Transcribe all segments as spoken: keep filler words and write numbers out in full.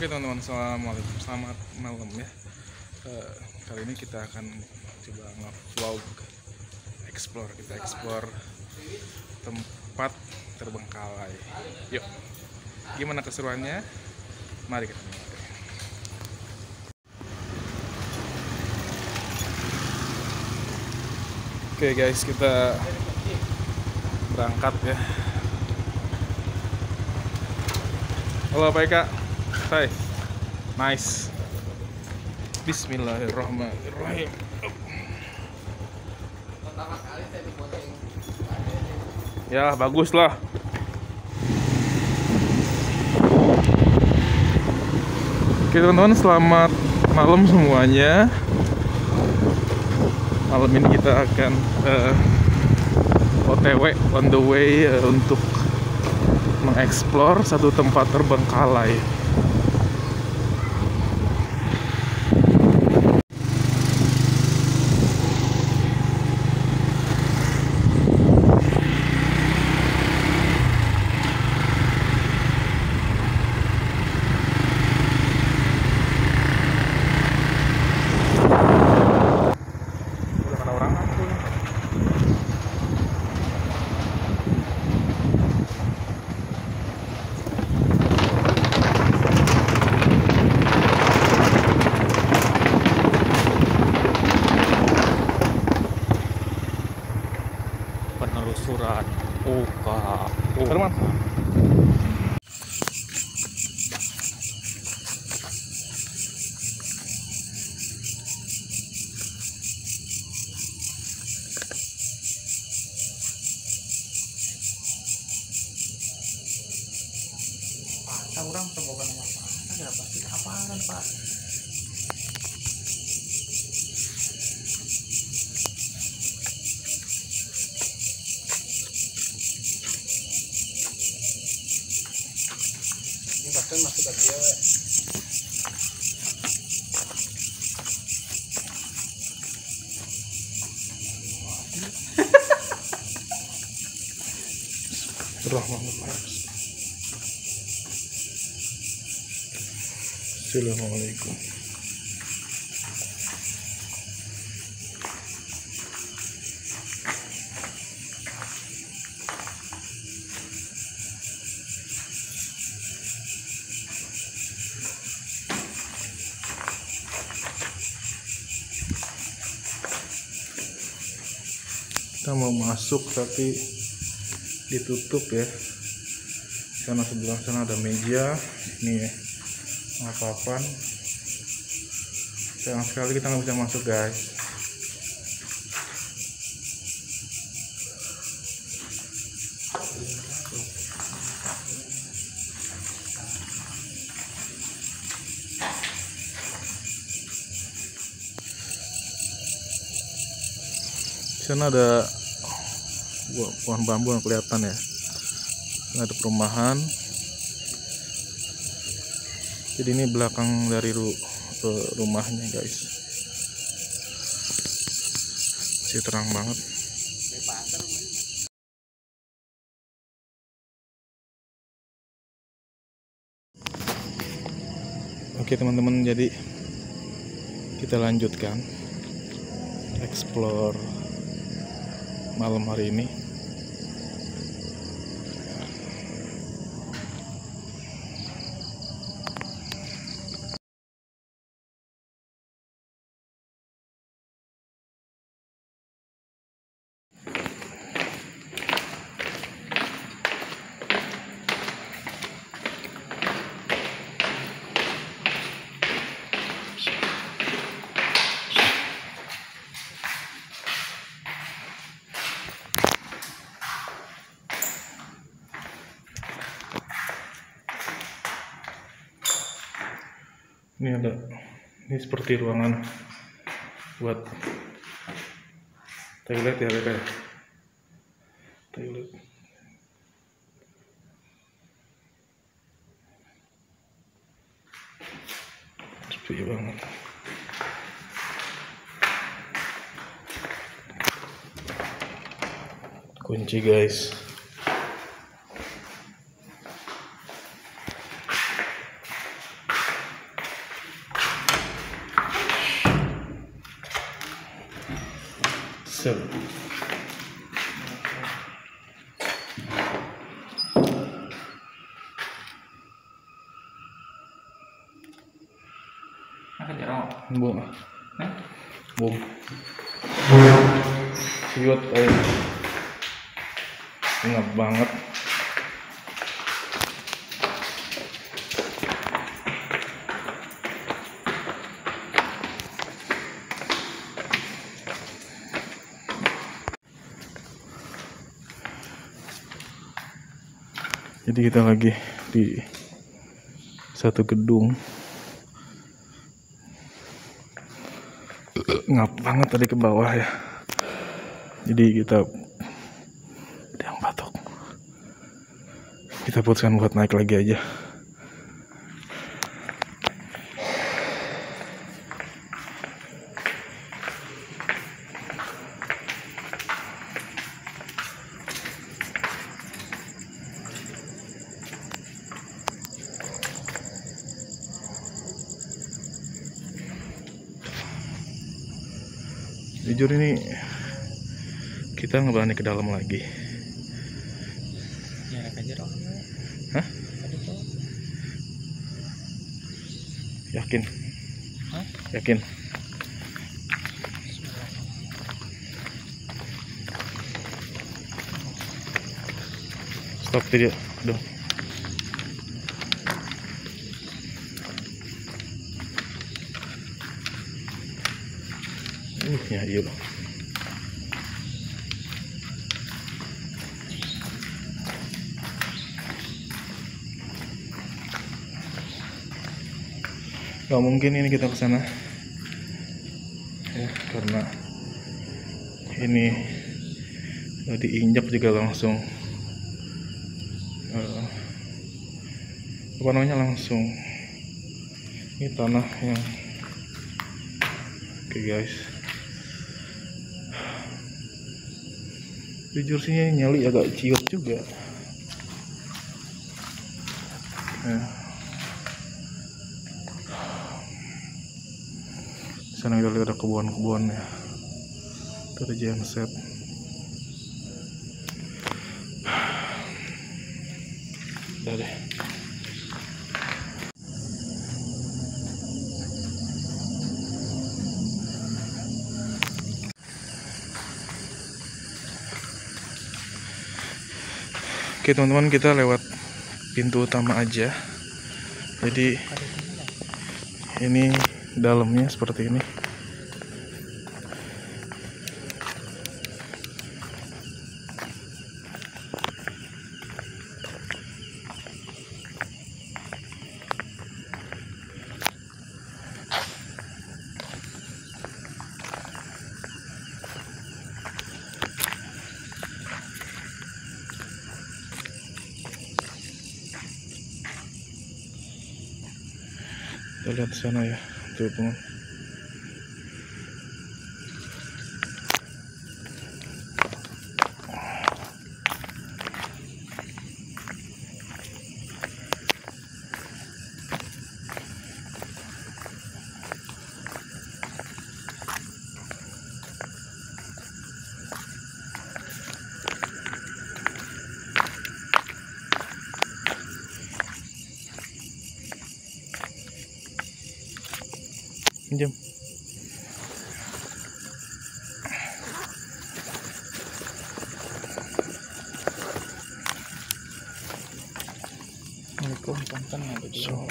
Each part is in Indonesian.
Oke teman-teman, selamat selamat malam ya. Uh, kali ini kita akan coba nge-vlog explore, kita explore tempat terbengkalai. Yuk, gimana keseruannya? Mari kita mulai. Oke guys, kita berangkat ya. Halo Pak Eka. Hai. Nice. Bismillahirrahmanirrahim. Pertama kali saya dibonceng. Ya, bagus lah. Oke teman-teman, selamat malam semuanya. Malam ini kita akan uh, O T W, on the way uh, untuk mengeksplor satu tempat terbengkalai. Penelusuran U K U. Herman. Pak, orang tebogan nama Pak. Ada pasti apaan Pak? Ini bahkan masuk ke dia we. Bismillahirrahmanirrahim. Assalamualaikum. Kita mau masuk tapi ditutup ya. Karena sebelah sana ada meja, ini apa-apaan. Sayang sekali kita nggak bisa masuk guys. Di sana ada pohon bambu yang kelihatan ya. Ini ada perumahan. Jadi ini belakang dari ru rumahnya guys. Masih terang banget. Oke teman-teman, jadi kita lanjutkan explore malam hari ini. Ini ada, ini seperti ruangan buat toilet ya kayak toilet. Sepi banget. Kunci guys. So. Makan jeruk. Bung. Hah? Bung. Siut eh. Ngap banget. Jadi kita lagi di satu gedung. Ngap banget tadi ke bawah ya. Jadi kita ada yang batuk. Kita putuskan buat naik lagi aja. Jujur ini kita nggak berani ke dalam lagi. Jarak aja dong. Hah? Tadi tuh. Yakin? Hah? Yakin? Stop video dong. Uh, ya iya. Gak mungkin ini kita kesana ya, karena ini uh, diinjak juga langsung uh, apa namanya langsung ini tanah yang oke okay, guys. Jujur sih nyali agak ciut juga ya. Sana kita lihat ada kebun-kebun ya. Itu ada genset. Udah deh. Oke teman-teman, kita lewat pintu utama aja. Jadi ini dalamnya seperti ini. Kita lihat sana ya, tuh teman. Pinjam. Assalamualaikum, tonton ada di So,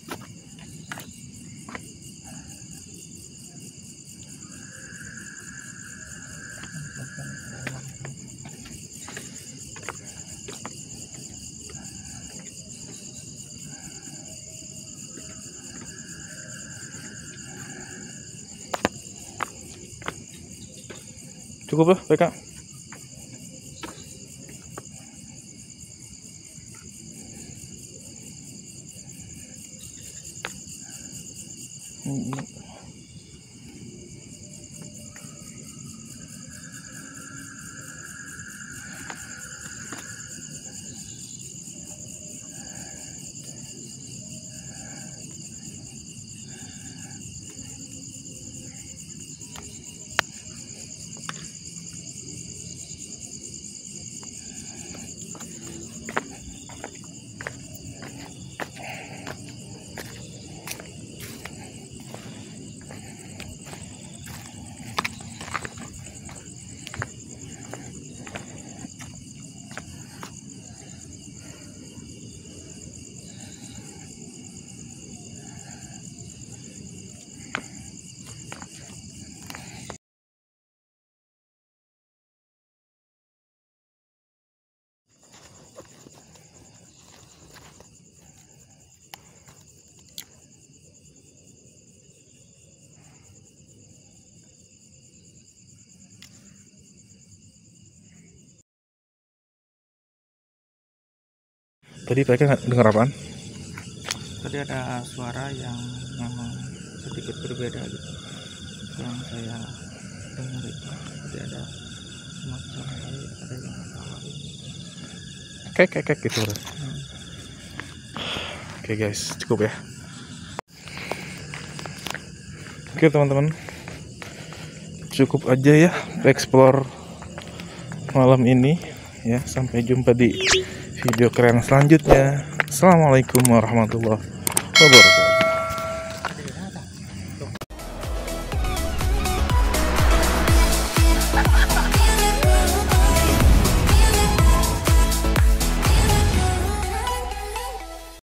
cukup lah, P K. Hmm. Tadi mereka nggak dengar apaan? Tadi ada suara yang memang sedikit berbeda gitu yang saya dengar itu. Tadi ada semacam kayak ada yang ketawa gitu. Kayak kayak kayak gitu. Hmm. Oke guys, cukup ya. Oke teman-teman, cukup aja ya explore malam ini ya. Sampai jumpa di video keren selanjutnya. Assalamualaikum warahmatullahi wabarakatuh.